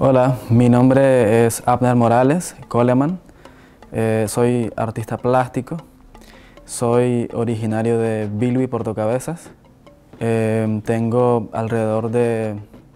Hola, mi nombre es Abner Morales Coleman. Soy artista plástico. Soy originario de Bilwi, Portocabezas. Tengo alrededor de,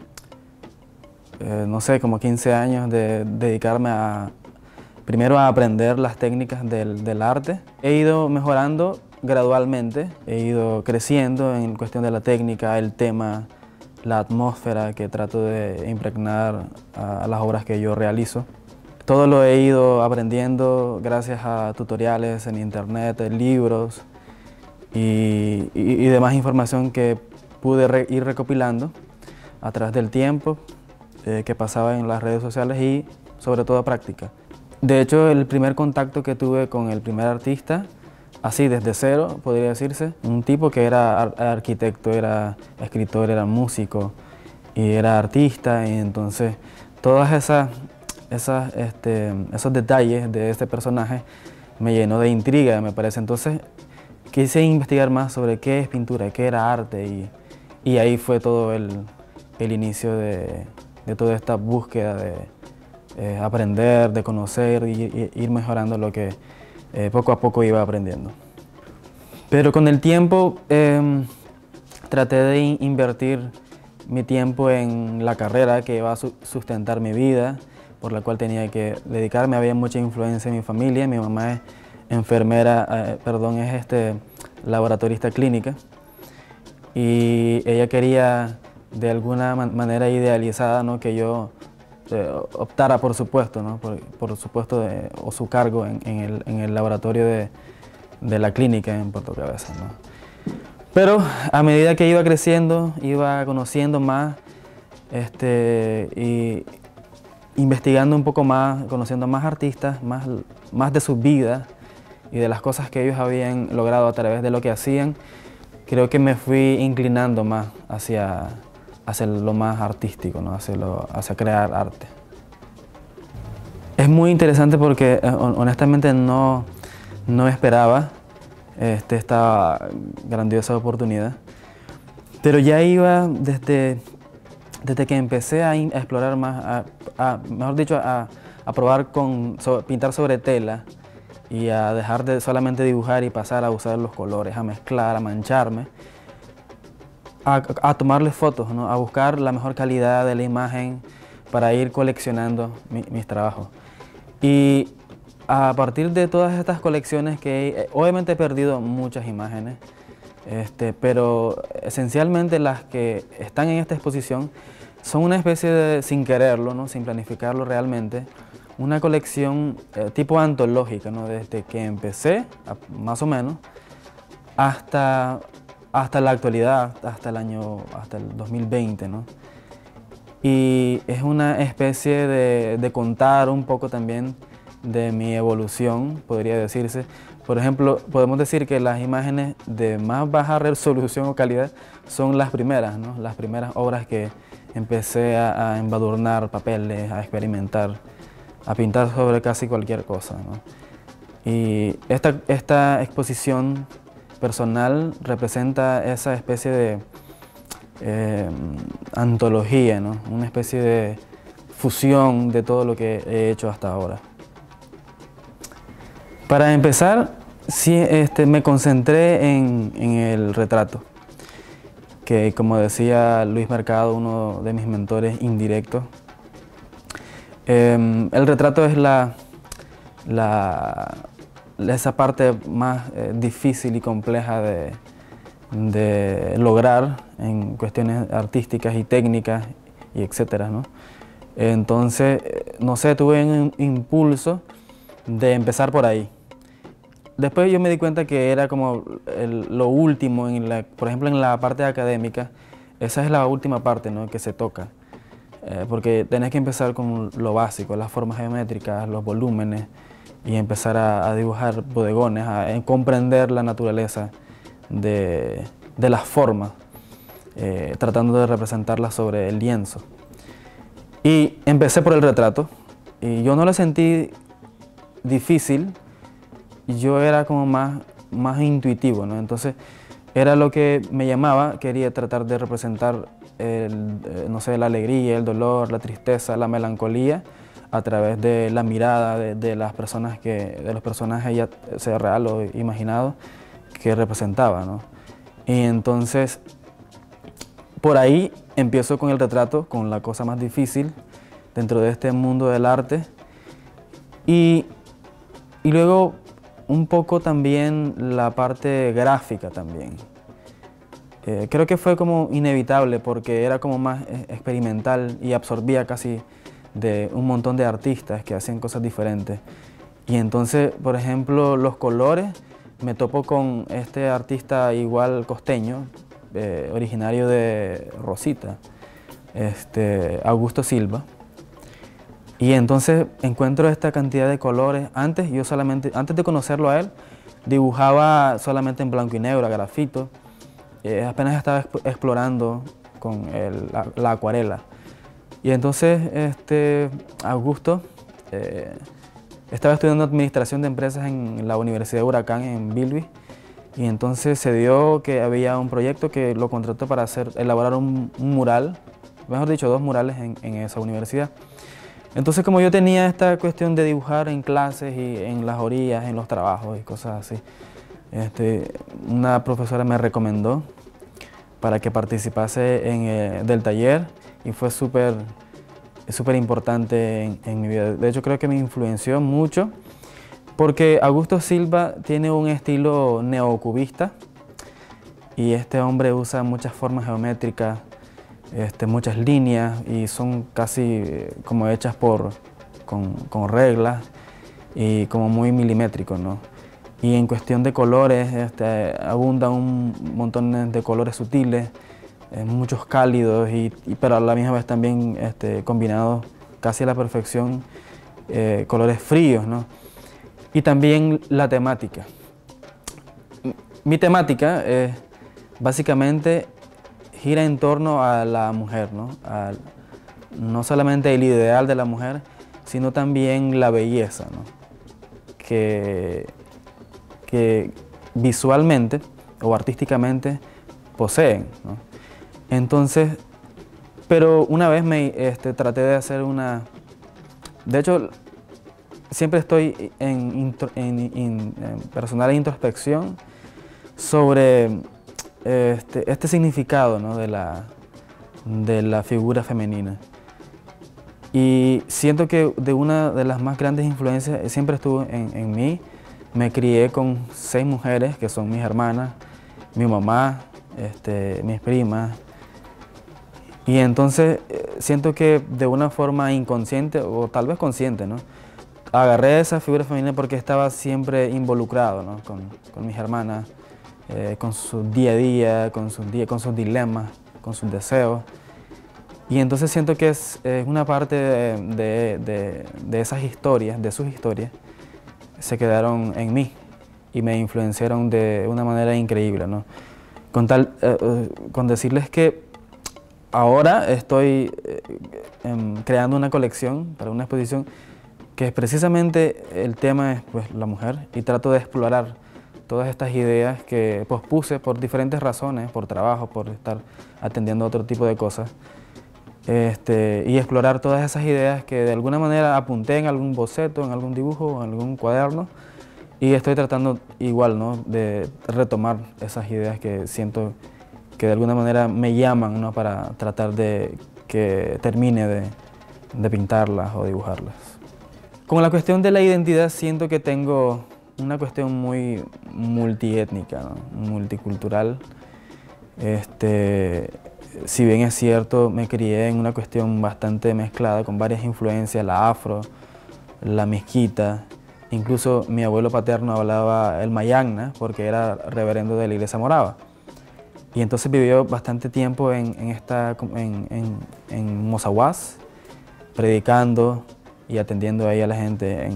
no sé, como 15 años de dedicarme primero a aprender las técnicas del arte. He ido mejorando gradualmente, he ido creciendo en cuestión de la técnica, el tema, la atmósfera que trato de impregnar a las obras que yo realizo. Todo lo he ido aprendiendo gracias a tutoriales en internet, libros y demás información que pude ir recopilando a través del tiempo que pasaba en las redes sociales y sobre todo práctica. De hecho, el primer contacto que tuve con el primer artista, así desde cero, podría decirse, un tipo que era arquitecto, era escritor, era músico y era artista, y entonces todas esos detalles de este personaje me llenó de intriga, me parece. Entonces quise investigar más sobre qué es pintura, qué era arte, y ahí fue todo el inicio de toda esta búsqueda de aprender, de conocer y ir mejorando lo que poco a poco iba aprendiendo. Pero con el tiempo traté de invertir mi tiempo en la carrera que iba a sustentar mi vida, por la cual tenía que dedicarme. Había mucha influencia en mi familia. Mi mamá es enfermera, es laboratorista clínica, y ella quería de alguna manera idealizada, ¿no?, que yo optara por su puesto, ¿no?, por su puesto o su cargo en el laboratorio de la clínica en Portocabezas, ¿no? Pero a medida que iba creciendo, iba conociendo más y investigando un poco más, conociendo más artistas, más de sus vidas y de las cosas que ellos habían logrado a través de lo que hacían, creo que me fui inclinando más hacia lo más artístico, ¿no?, hacia crear arte. Es muy interesante porque honestamente no esperaba esta grandiosa oportunidad, pero ya iba desde que empecé a explorar más, mejor dicho, a probar pintar sobre tela y a dejar de solamente dibujar y pasar a usar los colores, a mezclar, a mancharme, a tomarle fotos, ¿no?, a buscar la mejor calidad de la imagen para ir coleccionando mis trabajos. Y a partir de todas estas colecciones que obviamente he perdido muchas imágenes, pero esencialmente las que están en esta exposición son una especie de, sin quererlo, ¿no?, sin planificarlo realmente, una colección tipo antológica, ¿no?, desde que empecé, más o menos, hasta la actualidad, hasta el 2020, ¿no? Y es una especie de contar un poco también de mi evolución, podría decirse. Por ejemplo, podemos decir que las imágenes de más baja resolución o calidad son las primeras, ¿no?, las primeras obras que empecé a embadurnar papeles, a experimentar, a pintar sobre casi cualquier cosa, ¿no? Y esta exposición personal representa esa especie de antología, ¿no?, una especie de fusión de todo lo que he hecho hasta ahora. Para empezar, sí, me concentré en el retrato, que, como decía Luis Mercado, uno de mis mentores indirectos, el retrato es esa parte más difícil y compleja de lograr en cuestiones artísticas y técnicas y etcétera, ¿no? Entonces, no sé, tuve un impulso de empezar por ahí. Después yo me di cuenta que era como lo último, por ejemplo, en la parte académica, esa es la última parte, ¿no?, que se toca. Porque tenés que empezar con lo básico, las formas geométricas, los volúmenes, y empezar a dibujar bodegones, a comprender la naturaleza de las formas, tratando de representarlas sobre el lienzo. Y empecé por el retrato, y yo no lo sentí difícil, yo era como más intuitivo, ¿no? Entonces era lo que me llamaba, quería tratar de representar no sé, la alegría, el dolor, la tristeza, la melancolía, a través de la mirada de las personas de los personajes, ya sea real o imaginado, que representaba, ¿no? Y entonces, por ahí empiezo con el retrato, con la cosa más difícil dentro de este mundo del arte. Y luego un poco también la parte gráfica también. Creo que fue como inevitable porque era como más experimental y absorbía casi de un montón de artistas que hacían cosas diferentes. Y entonces, por ejemplo, los colores, me topo con este artista igual costeño, originario de Rosita, Augusto Silva. Y entonces encuentro esta cantidad de colores. Antes de conocerlo a él, dibujaba solamente en blanco y negro, a grafito. Apenas estaba explorando con la acuarela. Y entonces Augusto estaba estudiando administración de empresas en la Universidad de Huracán en Bilwi. Y entonces se dio que había un proyecto que lo contrató para elaborar un mural, mejor dicho, 2 murales en esa universidad. Entonces, como yo tenía esta cuestión de dibujar en clases y en las orillas, en los trabajos y cosas así, una profesora me recomendó para que participase del taller y fue súper importante en mi vida. De hecho, creo que me influenció mucho porque Augusto Silva tiene un estilo neocubista y este hombre usa muchas formas geométricas, muchas líneas y son casi como hechas con reglas y como muy milimétricos, ¿no? Y en cuestión de colores, abundan un montón de colores sutiles, muchos cálidos, pero a la misma vez también combinados casi a la perfección, colores fríos, ¿no? Y también la temática. Mi temática básicamente gira en torno a la mujer, ¿no? No solamente el ideal de la mujer, sino también la belleza, ¿no? que visualmente o artísticamente poseen, ¿no? Entonces, pero una vez traté de hacer de hecho, siempre estoy en personal introspección sobre este significado, ¿no? de la figura femenina. Y siento que una de las más grandes influencias siempre estuvo en mí. Me crié con 6 mujeres que son mis hermanas, mi mamá, mis primas. Y entonces siento que de una forma inconsciente o tal vez consciente, ¿no? Agarré esa figura femenina porque estaba siempre involucrado, ¿no? con mis hermanas, con su día a día, con sus dilemas, con sus deseos. Y entonces siento que es una parte de esas historias, de sus historias, se quedaron en mí y me influenciaron de una manera increíble, ¿no? Con decirles que ahora estoy creando una colección para una exposición que precisamente el tema es pues, la mujer, y trato de explorar todas estas ideas que pospuse por diferentes razones, por trabajo, por estar atendiendo a otro tipo de cosas, y explorar todas esas ideas que de alguna manera apunté en algún boceto, en algún dibujo, en algún cuaderno, y estoy tratando igual, ¿no? de retomar esas ideas que siento que de alguna manera me llaman, ¿no? para tratar de que termine de pintarlas o dibujarlas. Con la cuestión de la identidad siento que tengo una cuestión muy multiétnica, ¿no? Multicultural. Si bien es cierto, me crié en una cuestión bastante mezclada con varias influencias, la afro, la mezquita, incluso mi abuelo paterno hablaba el mayagna porque era reverendo de la iglesia morava. Y entonces vivió bastante tiempo en Mozahuas, predicando y atendiendo ahí a la gente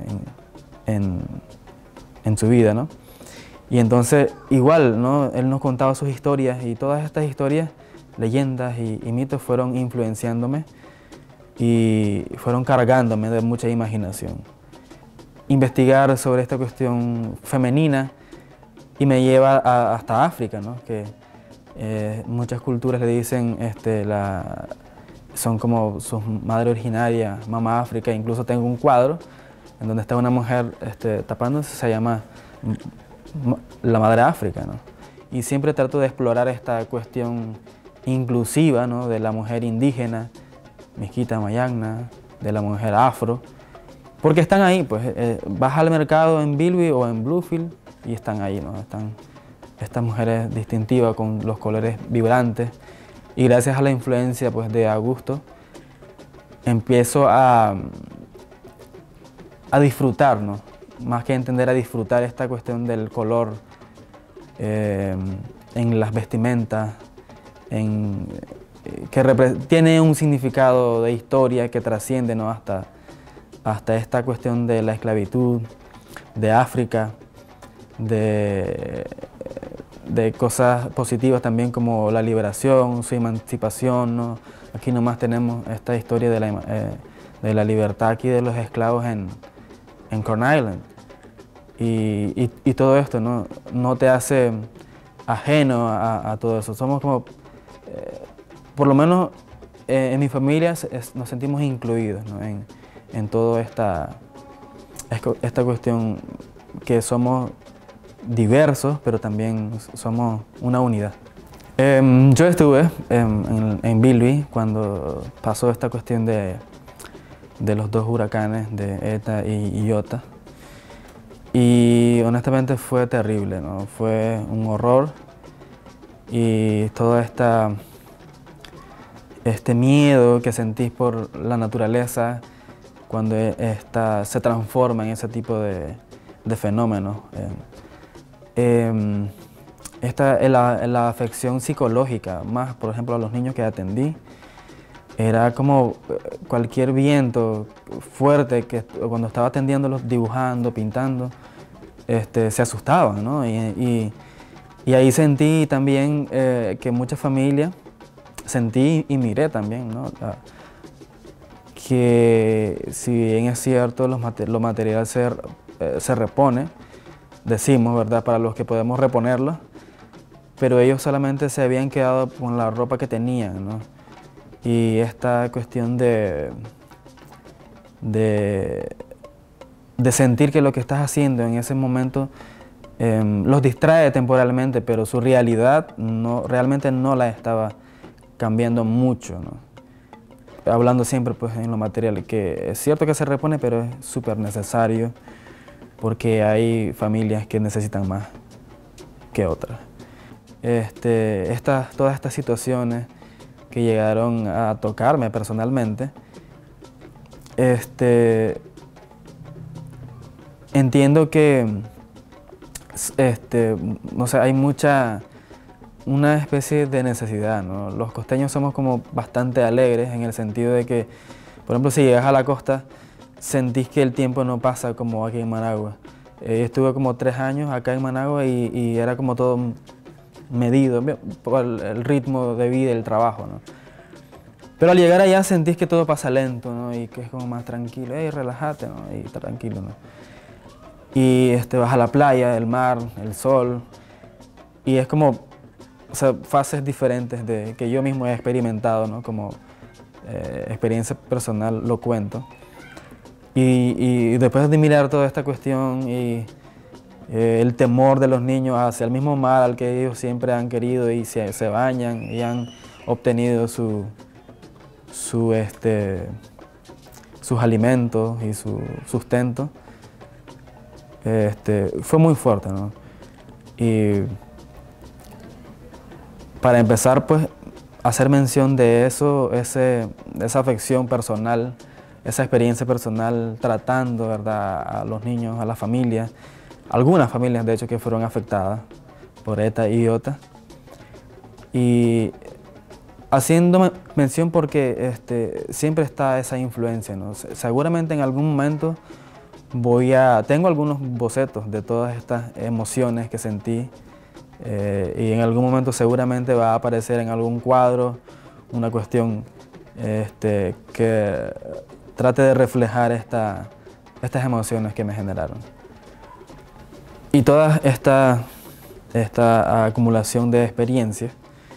en su vida, ¿no? Y entonces igual, ¿no? Él nos contaba sus historias y todas estas historias, leyendas y mitos fueron influenciándome y fueron cargándome de mucha imaginación. Investigar sobre esta cuestión femenina y me lleva hasta África, ¿no? Que Muchas culturas le dicen, son como su madre originaria, mamá África. Incluso tengo un cuadro en donde está una mujer tapándose, se llama la madre África, ¿no? Y siempre trato de explorar esta cuestión inclusiva, ¿no?, de la mujer indígena, Miskita, Mayangna, de la mujer afro, porque están ahí, pues vas al mercado en Bilby o en Bluefield y están ahí, ¿no? Están estas mujeres distintivas con los colores vibrantes, y gracias a la influencia, pues, de Augusto empiezo a disfrutar, ¿no? Más que entender, a disfrutar esta cuestión del color en las vestimentas, que tiene un significado de historia que trasciende, ¿no?, hasta esta cuestión de la esclavitud, de África, de cosas positivas también como la liberación, su emancipación, ¿no? Aquí nomás tenemos esta historia de la libertad aquí de los esclavos en Corn Island. Y todo esto no te hace ajeno a todo eso. Somos como, por lo menos en mi familia nos sentimos incluidos, ¿no?, en toda esta cuestión, que somos diversos, pero también somos una unidad. Yo estuve en Bilby cuando pasó esta cuestión de los dos huracanes, de Eta y Iota. Y honestamente fue terrible, ¿no? Fue un horror, y todo este miedo que sentís por la naturaleza cuando se transforma en ese tipo de fenómenos. La afección psicológica, más por ejemplo a los niños que atendí, era como cualquier viento fuerte que cuando estaba atendiéndolos, dibujando, pintando, se asustaban, ¿no? Y ahí sentí también que muchas familias, sentí y miré también, ¿no?, que si bien es cierto lo material se repone, decimos, ¿verdad?, para los que podemos reponerlo, pero ellos solamente se habían quedado con la ropa que tenían, ¿no? Y esta cuestión de sentir que lo que estás haciendo en ese momento los distrae temporalmente, pero su realidad realmente no la estaba cambiando mucho, ¿no? Hablando siempre, pues, en lo material, que es cierto que se repone, pero es súper necesario, porque hay familias que necesitan más que otras. Todas estas situaciones que llegaron a tocarme personalmente, entiendo que no sé, hay una especie de necesidad, ¿no? Los costeños somos como bastante alegres, en el sentido de que, por ejemplo, si llegas a la costa, sentís que el tiempo no pasa como aquí en Managua. Estuve como 3 años acá en Managua y era como todo medido por el ritmo de vida y el trabajo, ¿no? Pero al llegar allá sentís que todo pasa lento, ¿no? Y que es como más tranquilo. Hey, relájate, ¿no? Y tranquilo, ¿no? Y vas a la playa, el mar, el sol, y es como, o sea, fases diferentes que yo mismo he experimentado, ¿no? Como experiencia personal lo cuento. Y después de mirar toda esta cuestión y el temor de los niños hacia el mismo mar al que ellos siempre han querido, y se bañan y han obtenido sus alimentos y su sustento, fue muy fuerte, ¿no? Y para empezar, pues, hacer mención de eso, de esa afección personal, esa experiencia personal tratando, ¿verdad?, a los niños, a las familias, algunas familias de hecho que fueron afectadas por Eta y Iota. Y haciendo mención porque siempre está esa influencia, ¿no? Seguramente en algún momento tengo algunos bocetos de todas estas emociones que sentí, y en algún momento seguramente va a aparecer en algún cuadro una cuestión que trate de reflejar estas emociones que me generaron. Y toda esta acumulación de experiencias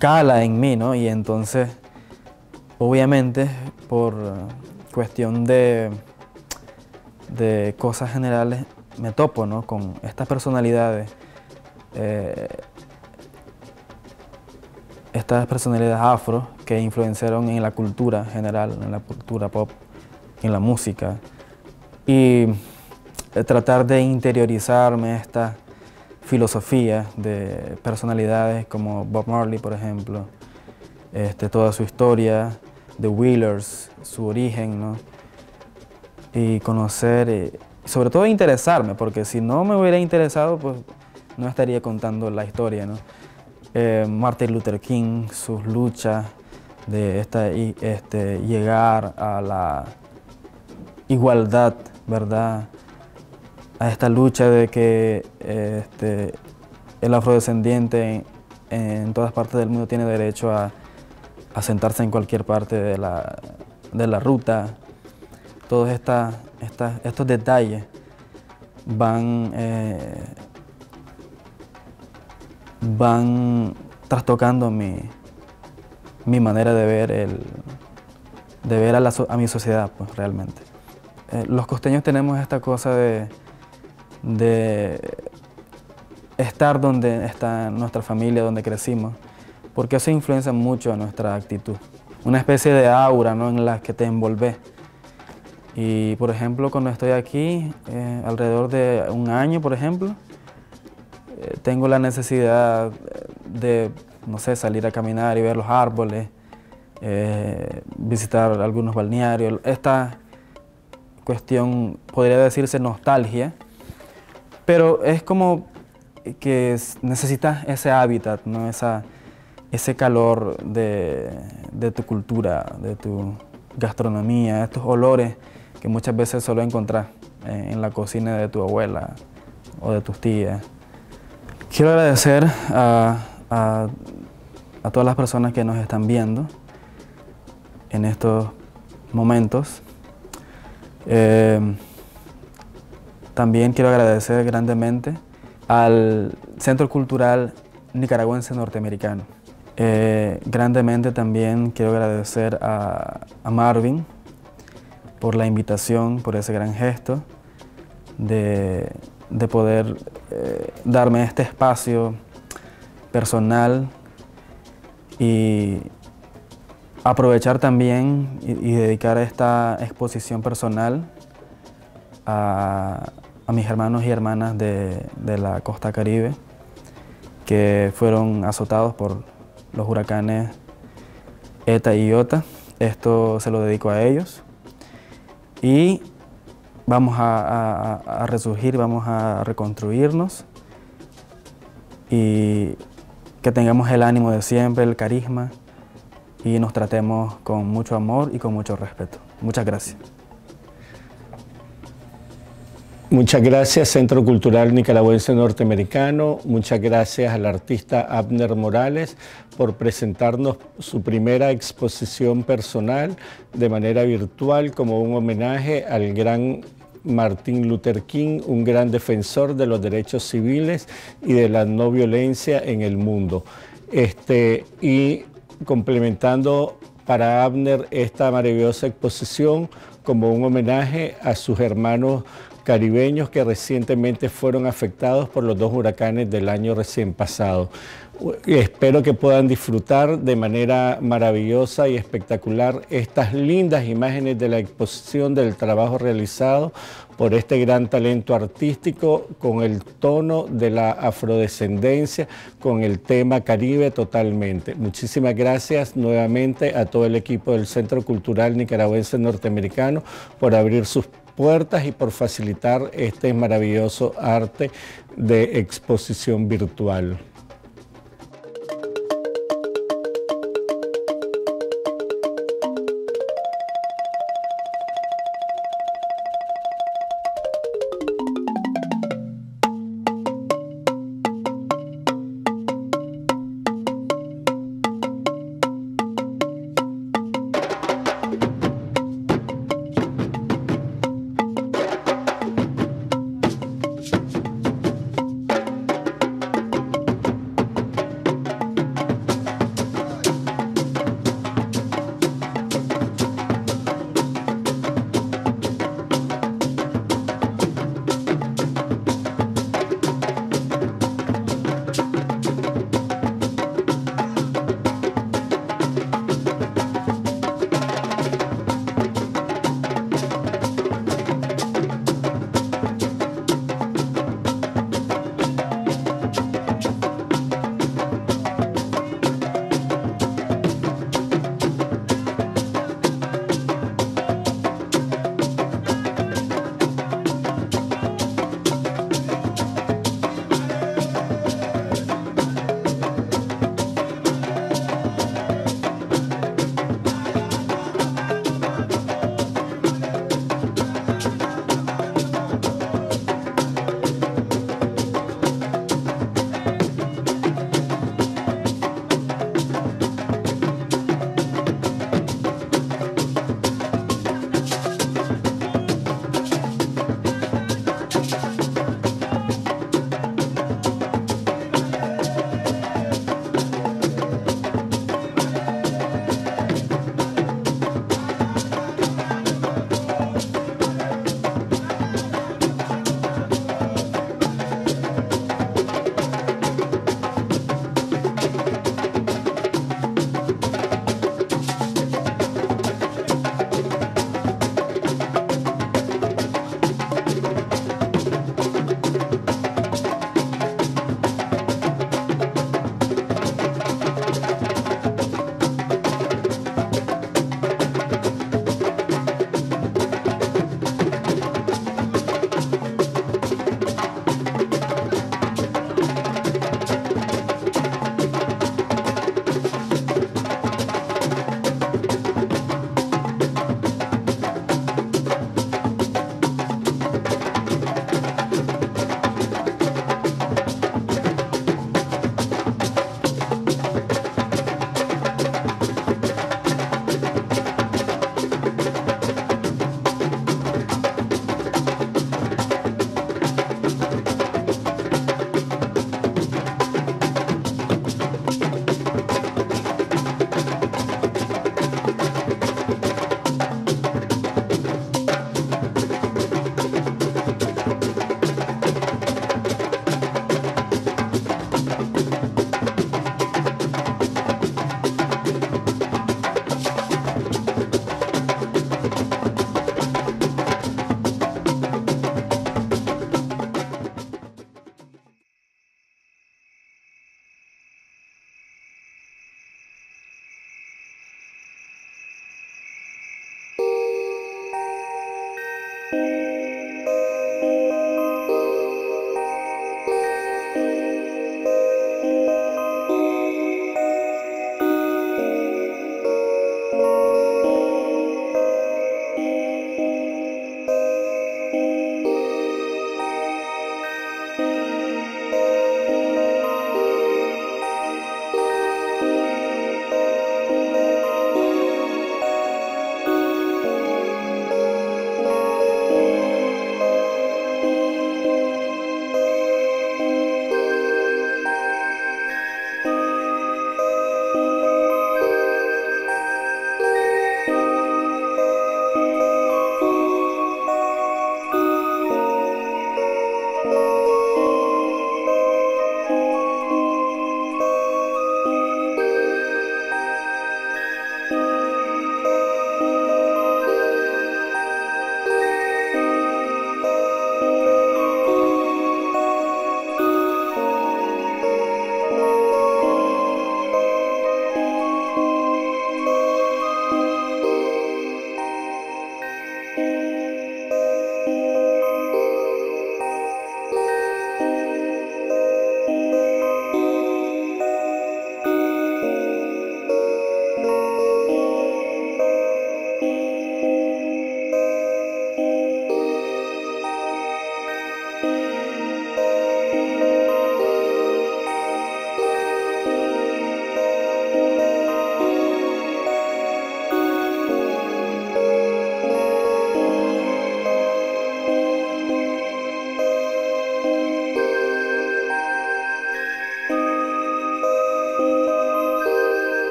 cala en mí, ¿no? Y entonces, obviamente, por cuestión de cosas generales, me topo, ¿no?, con estas personalidades, afro que influenciaron en la cultura general, en la cultura pop, en la música, y tratar de interiorizarme esta filosofía de personalidades como Bob Marley, por ejemplo, toda su historia, The Wailers, su origen, ¿no? Y conocer, sobre todo interesarme, porque si no me hubiera interesado, pues no estaría contando la historia, ¿no? Martin Luther King, sus luchas de llegar a la igualdad, ¿verdad? A esta lucha de que el afrodescendiente en todas partes del mundo tiene derecho a sentarse en cualquier parte de la ruta. Todos estos detalles van trastocando mi manera de ver a mi sociedad, pues, realmente. Los costeños tenemos esta cosa de estar donde está nuestra familia, donde crecimos, porque eso influencia mucho a nuestra actitud. Una especie de aura, ¿no?, en la que te envolves. Y, por ejemplo, cuando estoy aquí, alrededor de un año, por ejemplo, tengo la necesidad de, no sé, salir a caminar y ver los árboles, visitar algunos balnearios. Esta cuestión podría decirse nostalgia, pero es como que necesitas ese hábitat, ¿no?, ese calor de tu cultura, de tu gastronomía, estos olores que muchas veces solo encontrás en la cocina de tu abuela o de tus tías. Quiero agradecer a todas las personas que nos están viendo en estos momentos. También quiero agradecer grandemente al Centro Cultural Nicaragüense Norteamericano. Grandemente también quiero agradecer a Marvin por la invitación, por ese gran gesto de poder darme este espacio personal y aprovechar también y dedicar esta exposición personal a mis hermanos y hermanas de la costa Caribe que fueron azotados por los huracanes Eta y Iota. Esto se lo dedico a ellos y vamos a resurgir, vamos a reconstruirnos y que tengamos el ánimo de siempre, el carisma y nos tratemos con mucho amor y con mucho respeto. Muchas gracias. Muchas gracias, Centro Cultural Nicaragüense Norteamericano. Muchas gracias al artista Abner Morales por presentarnos su primera exposición personal de manera virtual como un homenaje al gran Martin Luther King, un gran defensor de los derechos civiles y de la no violencia en el mundo. Y complementando para Abner esta maravillosa exposición como un homenaje a sus hermanos caribeños que recientemente fueron afectados por los dos huracanes del año recién pasado. Espero que puedan disfrutar de manera maravillosa y espectacular estas lindas imágenes de la exposición del trabajo realizado por este gran talento artístico con el tono de la afrodescendencia, con el tema Caribe totalmente. Muchísimas gracias nuevamente a todo el equipo del Centro Cultural Nicaragüense Norteamericano por abrir sus puertas y por facilitar este maravilloso arte de exposición virtual.